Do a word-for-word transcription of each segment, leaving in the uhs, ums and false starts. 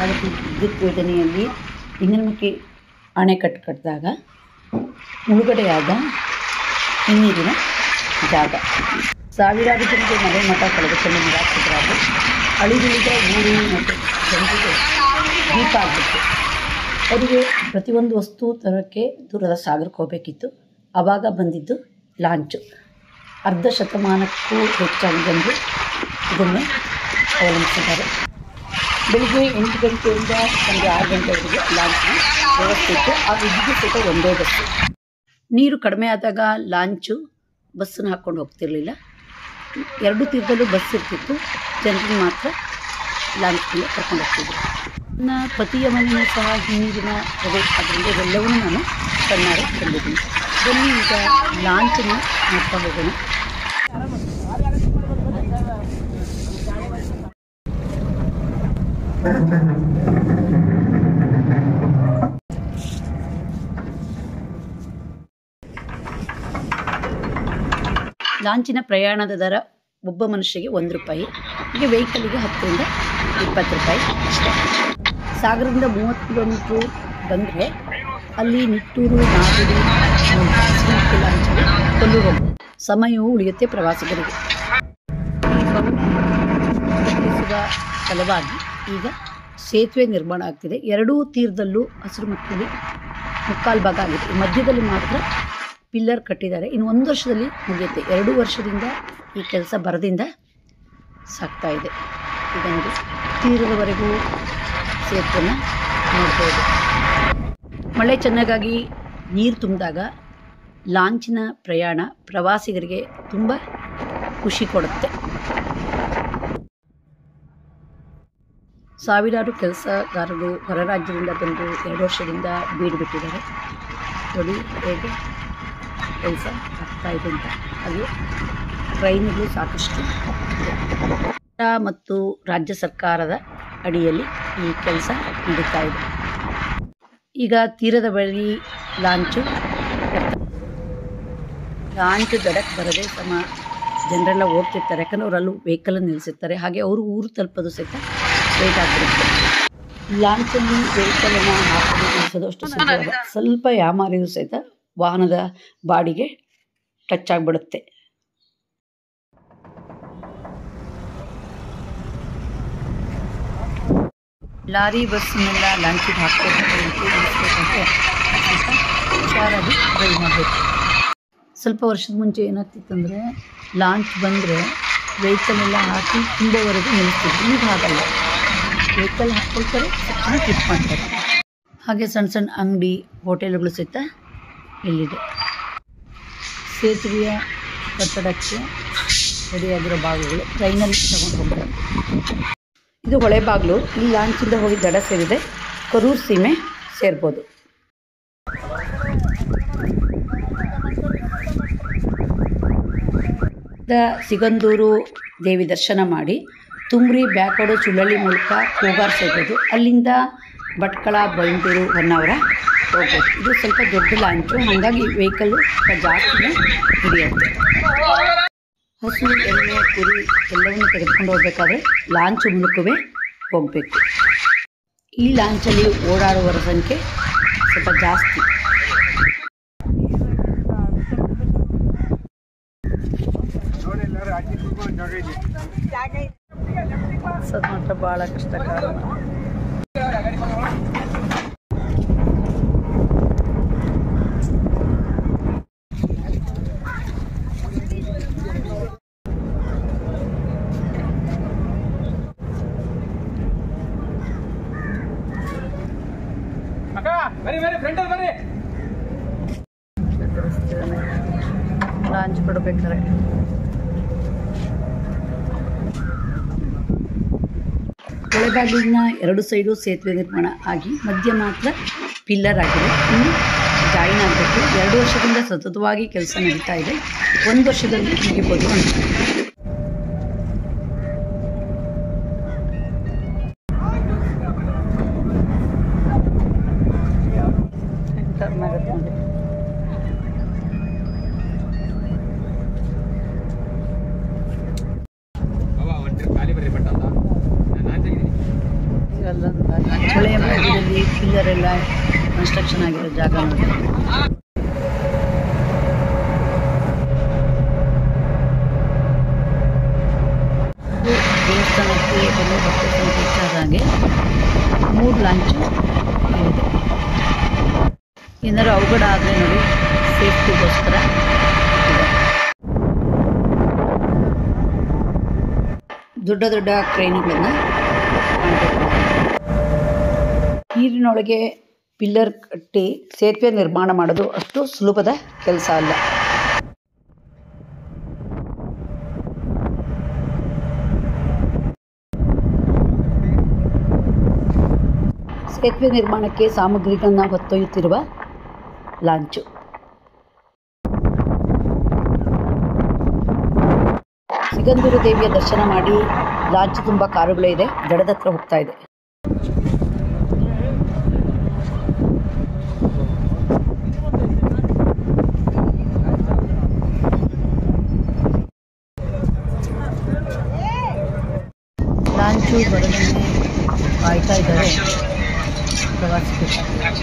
ಭದ್ರಾವತಿ ವಿದ್ಯುತ್ ಯೋಜನೆಯಲ್ಲಿ ಇಂಗನಮಕ್ಕಿ ಅಣೆಕಟ್ಟು ಕಟ್ಟಿದಾಗ ಮುಳುಗಡೆಯಾದ ಹಿನ್ನೀರಿನ ಜಾಗ. ಸಾವಿರಾರು ಜನರಿಗೆ ಮನೆ ಮಠ ಕಳೆದುಕೊಂಡು ನಿರಾಶ್ರಿತರಾದ ಅಳಿದುಳಿದ ಊರು ಮತ್ತು ಜನರಿಗೆ ದೀಪ ಆಗಿತ್ತು. ಅವರಿಗೆ ಪ್ರತಿಯೊಂದು ವಸ್ತು ತರೋಕ್ಕೆ ದೂರದ ಸಾಗರಕ್ಕೆ ಹೋಗಬೇಕಿತ್ತು. ಆವಾಗ ಬಂದಿದ್ದು ಲಾಂಚು. ಅರ್ಧ ಶತಮಾನಕ್ಕೂ ಹೆಚ್ಚಾಗಿ ಜನರು ಇದನ್ನೇ ಅವಲಂಬಿಸಿದ್ದಾರೆ. ಬೆಳಿಗ್ಗೆ ಎಂಟು ಗಂಟೆಯಿಂದ ಸಂಜೆ ಆರು ಗಂಟೆವರೆಗೆ ಲಾಂಚಿನ ವ್ಯವಸ್ಥೆ ಇತ್ತು. ಆ ವಿದ್ಯುತ್ ಸಹಿತ ಒಂದೇ ಬಸ್ಸು. ನೀರು ಕಡಿಮೆ ಆದಾಗ ಲಾಂಚು ಬಸ್ಸನ್ನು ಹಾಕ್ಕೊಂಡು ಹೋಗ್ತಿರಲಿಲ್ಲ. ಎರಡು ತೀರದಲ್ಲೂ ಬಸ್ ಇರ್ತಿತ್ತು. ಜನರಿಗೆ ಮಾತ್ರ ಲಾಂಚ್ನಲ್ಲಿ ಕರ್ಕೊಂಡು ಹೋಗ್ತಿದ್ರು. ನನ್ನ ಪತಿಯ ಮನೆಯೂ ಸಹ ಹಿನ್ನೀರಿನ ಅದೇ ಅದರಿಂದ ಇವೆಲ್ಲವನ್ನೂ ನಾನು ಕಣ್ಣಾರೆ ಕಂಡಿದ್ದೀನಿ. ಬನ್ನಿ ಈಗ ಲಾಂಚನ್ನು ನೋಡ್ತಾ ಹೋಗೋಣ. ಲಾಂಚಿನ ಪ್ರಯಾಣದ ದರ ಒಬ್ಬ ಮನುಷ್ಯರಿಗೆ ಒಂದು ರೂಪಾಯಿ. ಹೀಗೆ ವೆಹಿಕಲಿಗೆ ಹತ್ತರಿಂದ ಇಪ್ಪತ್ತು ರೂಪಾಯಿ ಅಷ್ಟೇ. ಸಾಗರದಿಂದ ಮೂವತ್ತು ಕಿಲೋಮೀಟ್ರು ಬಂದರೆ ಅಲ್ಲಿ ನಿಟ್ಟೂರು, ನಾಗೂರು, ಲಾಂಚಲ್ಲಿ ಕೊಲ್ಲೂರು ಸಮಯವೂ ಉಳಿಯುತ್ತೆ ಪ್ರವಾಸಿಗರಿಗೆ. ಕಟ್ಟಿಸುವ ಫಲವಾಗಿ ಈಗ ಸೇತುವೆ ನಿರ್ಮಾಣ ಆಗ್ತಿದೆ. ಎರಡೂ ತೀರದಲ್ಲೂ ಹಸಿರು ಮಕ್ಕಳಿಗೆ ಮುಕ್ಕಾಲು ಭಾಗ ಆಗಿದೆ. ಮಧ್ಯದಲ್ಲಿ ಮಾತ್ರ ಪಿಲ್ಲರ್ ಕಟ್ಟಿದ್ದಾರೆ. ಇನ್ನು ಒಂದು ವರ್ಷದಲ್ಲಿ ಮುಗಿಯುತ್ತೆ. ಎರಡು ವರ್ಷದಿಂದ ಈ ಕೆಲಸ ಬರದಿಂದ ಸಾಗ್ತಾ ಇದೆ. ಈಗ ನೋಡಿ ತೀರದವರೆಗೂ ಸೇತುವೆಯನ್ನು ನೋಡ್ಬೋದು. ಮಳೆ ಚೆನ್ನಾಗಾಗಿ ನೀರು ತುಂಬಿದಾಗ ಲಾಂಚಿನ ಪ್ರಯಾಣ ಪ್ರವಾಸಿಗರಿಗೆ ತುಂಬ ಖುಷಿ ಕೊಡುತ್ತೆ. ಸಾವಿರಾರು ಕೆಲಸಗಾರರು ಹೊರ ರಾಜ್ಯದಿಂದ ಬಂದು ಎರಡು ವರ್ಷದಿಂದ ಬೀಡು ಬಿಟ್ಟಿದ್ದಾರೆ. ನೋಡಿ ಹೇಗೆ ಕೆಲಸ ಆಗ್ತಾಯಿದೆ ಅಂತ. ಹಾಗೆ ಟ್ರೈನ್ಗಳು ಸಾಕಷ್ಟು ಇದೆ ಮತ್ತು ರಾಜ್ಯ ಸರ್ಕಾರದ ಅಡಿಯಲ್ಲಿ ಈ ಕೆಲಸ ನಡೀತಾ ಇದೆ. ಈಗ ತೀರದ ಬಳಿ ಲಾಂಚು ಲಾಂಚು ದಡಕ್ಕೆ ಬರದೆ ಸಮ ಜನರೆಲ್ಲ ಓಡ್ತಿರ್ತಾರೆ. ಯಾಕಂದರೆ ಅವರಲ್ಲೂ ವೆಹಿಕಲನ್ನು ನಿಲ್ಲಿಸಿರ್ತಾರೆ. ಹಾಗೆ ಅವರು ಊರು ತಲುಪೋದು ಸಹಿತ ಲೇಟ್ ಆಗಿರುತ್ತೆ. ಲಾಂಚಲ್ಲಿ ವೆಹಿಕಲನ್ನು ಹಾಕೋದು ನಿಲ್ಲಿಸೋದು ಅಷ್ಟು ಸುಲಭ. ಸ್ವಲ್ಪ ಯಾಮಾರಿಯೂ ಸಹಿತ ವಾಹನದ ಬಾಡಿಗೆ ಟಚ್ ಆಗಿಬಿಡುತ್ತೆ. ಲಾರಿ ಬಸ್ಸನ್ನೆಲ್ಲ ಲಾಂಚಿಗೆ ಹಾಕಬೇಕಾದ್ರೆ ನಿಲ್ಲಿಸ್ಬೇಕಂದ್ರೆ ಸ್ವಲ್ಪ ಹುಷಾರಾಗಿ ಡ್ರೈವ್ ಮಾಡಬೇಕು. ಸ್ವಲ್ಪ ವರ್ಷದ ಮುಂಚೆ ಏನಾಗ್ತಿತ್ತಂದರೆ ಲಾಂಚ್ ಬಂದರೆ ವೆಹಿಕಲೆಲ್ಲ ಹಾಕಿ ತುಂಬವರೆಗೂ ನಿಲ್ಲಿಸ್ತಿದ್ರು. ಈಗ ಹಾಗಲ್ಲ, ವೆಹಿಕಲ್ ಹಾಕ್ಕೊಳ್ತಾರೆ, ತಕ್ಷಣ ಟ್ರಿಪ್ ಮಾಡ್ತಾರೆ. ಹಾಗೆ ಸಣ್ಣ ಸಣ್ಣ ಅಂಗಡಿ ಹೋಟೆಲ್ಗಳು ಸಹಿತ ಇಲ್ಲಿದೆ. ಸೇತುವೆಯ ಕಟ್ಟಡಕ್ಕೆ ರೆಡಿಯಾಗಿರೋ ಭಾಗಗಳು ಟ್ರೈನಲ್ಲಿ ತಗೊಂಡು ಹೋಗ್ತಾರೆ. ಇದು ಹೊಳೆ ಬಾಗಿಲು. ಈ ಲಾಂಚಿಂದ ಹೋಗಿ ದಡ ಸೇರಿದೆ ಕರೂರು ಸೀಮೆ ಸೇರ್ಬೋದು. ಸಿಗಂದೂರು ದೇವಿ ದರ್ಶನ ಮಾಡಿ ತುಮ್ರಿ ಬ್ಯಾಕೋಡು ಚುಳ್ಳಳ್ಳಿ ಮೂಲಕ ಕೂಗಾರ್ ಸೇರ್ಬೋದು. ಅಲ್ಲಿಂದ ಭಟ್ಕಳ, ಬೈಂದೂರು, ಹೊನ್ನಾವರ ಹೋಗ್ಬೋದು. ಇದು ಸ್ವಲ್ಪ ದೊಡ್ಡ ಲಾಂಚು, ಹಾಗಾಗಿ ವೆಹಿಕಲ್ಲು ಜಾಸ್ತಿನೇ ಹಿಡಿಯುತ್ತೆ. ಹಸು, ಎಮ್ಮೆ, ಕುರಿ ಎಲ್ಲವನ್ನೂ ತೆಗೆದುಕೊಂಡು ಹೋಗಬೇಕಾದ್ರೆ ಲಾಂಚು ಮೂಲಕವೇ ಹೋಗಬೇಕು. ಈ ಲಾಂಚಲ್ಲಿ ಓಡಾಡುವವರ ಸಂಖ್ಯೆ ಸ್ವಲ್ಪ ಜಾಸ್ತಿ. ಸದ್ ಮಾತ್ರ ಭಾಳ ಕಷ್ಟಕರ. ಲಾಂಚ್ ಕೊಡಬೇಕಾರೆ ಹೊಳೆಬಾಗಿಲಿನ ಎರಡು ಸೈಡು ಸೇತುವೆ ನಿರ್ಮಾಣ ಆಗಿ ಮಧ್ಯ ಮಾತ್ರ ಪಿಲ್ಲರ್ ಆಗಿದೆ. ಇನ್ನು ಜಾಯಿನ್ ಆಗಬೇಕು. ಎರಡು ವರ್ಷದಿಂದ ಸತತವಾಗಿ ಕೆಲಸ ನಡೀತಾ ಇದೆ. ಒಂದು ವರ್ಷದಲ್ಲಿ ಮುಗಿಬೋದು ಅಂತ. ಇವೆಲ್ಲ ಕಟ್ಟಿದಾರೆಲ್ಲ ಕನ್ಸ್ಟ್ರಕ್ಷನ್ ಆಗಿರೋ ಜಾಗ ನೋಡಿ. ದೇವಸ್ಥಾನಕ್ಕೆ ಬೆಲೆ ಬರ್ತಕ್ಕಂಥ ಹೆಚ್ಚಾದ ಹಾಗೆ ಮೂರು ಲಾಂಚು ಇದೆ. ಏನಾದ್ರು ಅವಘಡ ಆದರೆ ನೋಡಿ ಸೇಫ್ಟಿಗೋಸ್ಕರ ಇದೆ. ದೊಡ್ಡ ದೊಡ್ಡ ಟ್ರೈನ್ಗಳನ್ನು ಕಾಣಬೇಕು. ನೀರಿನೊಳಗೆ ಪಿಲ್ಲರ್ ಕಟ್ಟಿ ಸೇತುವೆ ನಿರ್ಮಾಣ ಮಾಡೋದು ಅಷ್ಟು ಸುಲಭದ ಕೆಲಸ ಅಲ್ಲ. ಸೇತುವೆ ನಿರ್ಮಾಣಕ್ಕೆ ಸಾಮಗ್ರಿಗಳನ್ನು ಹೊತ್ತೊಯ್ಯುತ್ತಿರುವ ಲಾಂಚು. ಸಿಗಂದೂರು ದೇವಿಯ ದರ್ಶನ ಮಾಡಿ ಲಾಂಚ್ ತುಂಬ ಕಾರುಗಳು ಇದೆ, ದಡದ ಹತ್ರ ಹೋಗ್ತಾ ಇದೆ. ಲಾಂಚು ಬರೋದನ್ನೇ ಕಾಯ್ತಾ ಇದ್ದಾರೆ ಪ್ರವಾಸಿಗರು.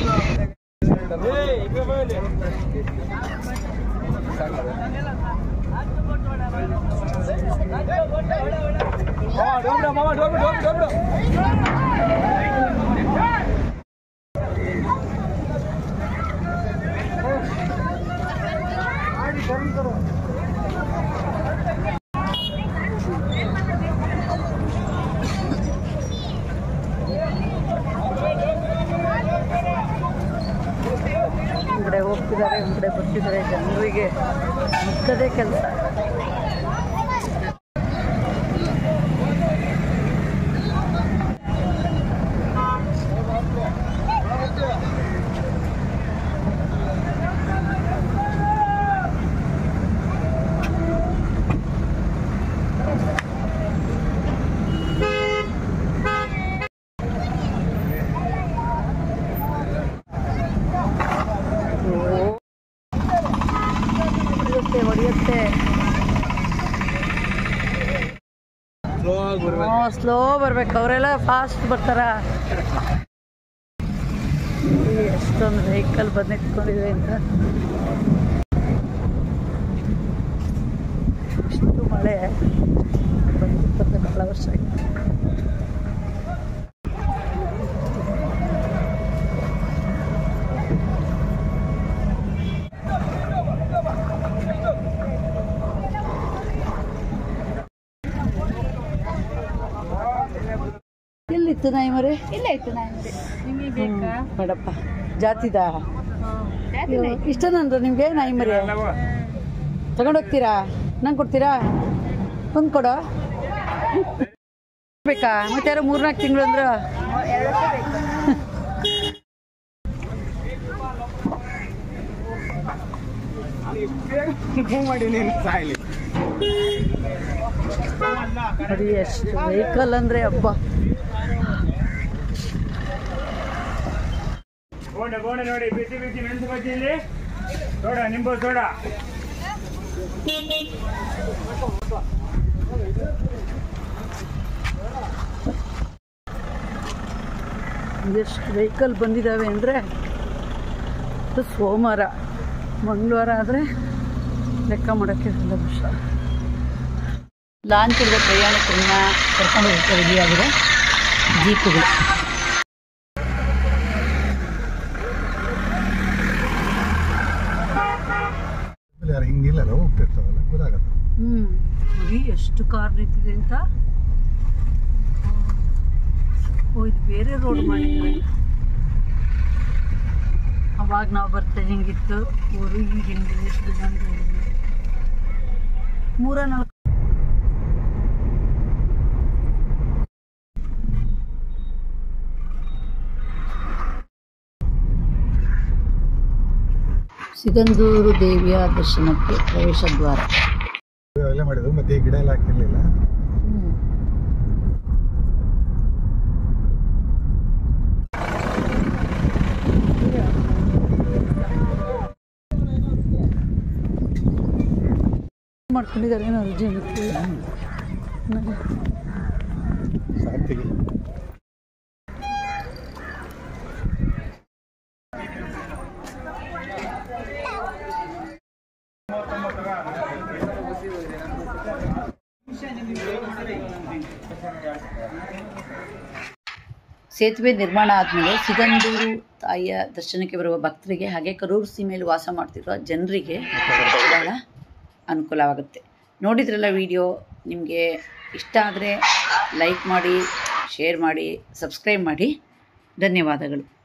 ಒಂಕಡೆ ಹೋಗ್ತಿದ್ದಾರೆ, ಒಂಕಡೆ ಬರ್ತಿದ್ದಾರೆ. ಜನರಿಗೆ ಮುಗ್ಗದೇ ಕೆಲಸ. ಹೊಡೆಯುತ್ತೆ ಸ್ಲೋ ಬರ್ಬೇಕು. ಅವರೆಲ್ಲ ಫಾಸ್ಟ್ ಬರ್ತಾರ. ಎಷ್ಟೊಂದು ವೆಹಿಕಲ್ ಬಂದು ನಿಂತ್ಕೊಂಡಿದೆ ಅಂತ. ಇಷ್ಟು ಮಳೆ ಬಂದು ಬಹಳ ವರ್ಷ ಆಯ್ತು. ಎಲ್ಲಿತ್ತು ನಾಯಿ ಮರಿ? ಇಲ್ಲ ಇತ್ತು ನಾಯಿ ಮರಿ. ನಿಮಗೆ ಬೇಕಾ? ಬೇಡಪ್ಪ. ಜಾತಿದ ಇಷ್ಟ ನಂದು ನಿಮಗೆ ನಾಯಿ ಮರಿ ತಗೊಂಡೋಗ್ತೀರಾ? ನಂಗೆ ಕೊಡ್ತೀರಾ? ಒಂದು ಕೊಡೋ ಬೇಕಾ? ಮತ್ತೆ ಯಾರೋ ಮೂರ್ನಾಲ್ಕು ತಿಂಗಳು ಅಂದ್ರು ನೋಡಿ. ಎಷ್ಟು ವೆಹಿಕಲ್ ಅಂದರೆ ಹಬ್ಬ. ನೋಡಿ ಬಿಸಿ ಬಿಸಿ ಮೆಣಸು ಬಜ್ಜಿ ಇಲ್ಲಿ ಸೋಡಾ, ನಿಂಬು ಸೋಡಾ. ಎಷ್ಟು ವೆಹಿಕಲ್ ಬಂದಿದ್ದಾವೆ ಅಂದರೆ ಸೋಮವಾರ, ಮಂಗಳವಾರ ಆದರೆ ಲೆಕ್ಕ ಮಾಡೋಕ್ಕೆ ಇಲ್ಲ ವಿಷ. ಲಾಂಚ್ ಇರುವ ಪ್ರಯಾಣಿಕರನ್ನ ಕರ್ಕೊಂಡು ಹೋಗ್ತಾ ರೆಡಿಯಾಗಿದೆ ಜೀಪುಗಳು. ಹಿಂಗಿಲ್ಲ ಹೋಗ್ತಿರ್ತಾವಲ್ಲ ಗೊತ್ತಾಗಲ್ಲ. ಹ್ಞೂ ನೋಡಿ ಎಷ್ಟು ಕಾರ್ ನಿಂತಿದೆ ಅಂತ. ಓ ಇದು ಬೇರೆ ರೋಡ್ ಮಾಡಿದ್ದಾರೆ. ಅವಾಗ ನಾವು ಬರ್ತಾ ಹೆಂಗಿತ್ತು ಊರು, ಈಗ ಹೆಂಗಿದೆ ಎಷ್ಟು ಜನ ಮೂರ ನಾಲ್ಕು. ಸಿಗಂದೂರು ದೇವಿಯ ದರ್ಶನಕ್ಕೆ ಪ್ರವೇಶ ದ್ವಾರ ಎಲ್ಲ ಮಾಡಿದ್ರು. ಮತ್ತೆ ಗಿಡ ಎಲ್ಲ ಹಾಕಿರ್ಲಿಲ್ಲ. ಮಾಡ್ಕೊಂಡಿದ್ದಾರೆ ಏನೋ ಅರ್ಜೆಂಟ್. ಸೇತುವೆ ನಿರ್ಮಾಣ ಆದಮೇಲೆ ಸಿಗಂದೂರು ತಾಯಿಯ ದರ್ಶನಕ್ಕೆ ಬರುವ ಭಕ್ತರಿಗೆ ಹಾಗೆ ಕರೂರು ಸೀಮೆಯಲ್ಲಿ ವಾಸ ಮಾಡ್ತಿರುವ ಜನರಿಗೆ ಬಹಳ ಅನುಕೂಲವಾಗುತ್ತೆ. ನೋಡಿದ್ರಲ್ಲ ವಿಡಿಯೋ, ನಿಮಗೆ ಇಷ್ಟ ಆದರೆ ಲೈಕ್ ಮಾಡಿ, ಶೇರ್ ಮಾಡಿ, ಸಬ್ಸ್ಕ್ರೈಬ್ ಮಾಡಿ. ಧನ್ಯವಾದಗಳು.